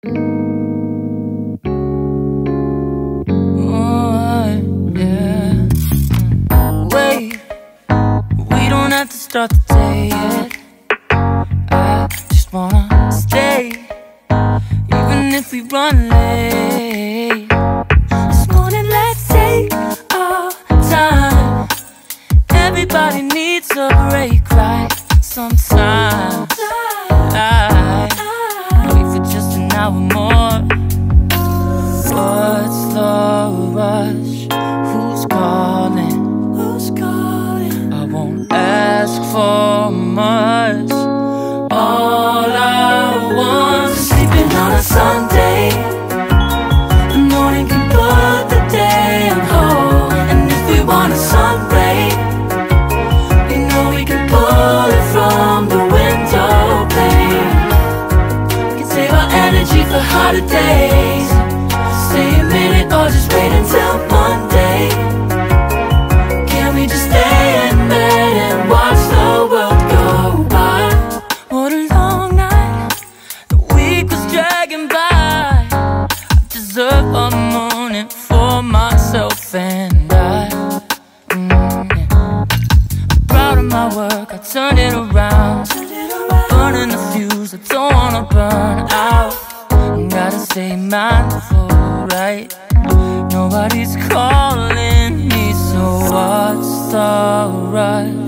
Yeah. Wait, we don't have to start the day yet. I just wanna stay, even if we run late. This morning, let's take our time. Everybody needs a break, right? Sometimes I wait for just an hour more. What's the rush? Who's calling? Who's calling? I won't ask for much. All I want is sleeping on a Sunday. The morning can put the day on hold. And if we want a sun ray, we know we can pull it from the window pane. We can save our energy for harder days. Stay a minute or just wait until Monday. Can we just stay in bed and watch the world go by? What a long night, the week was dragging by. I deserve a morning for myself and I. I'm proud of my work, I turned it around. I'm burning the fuse, I don't wanna burn out. Gotta stay mindful, right? Nobody's calling me, so what's the rush?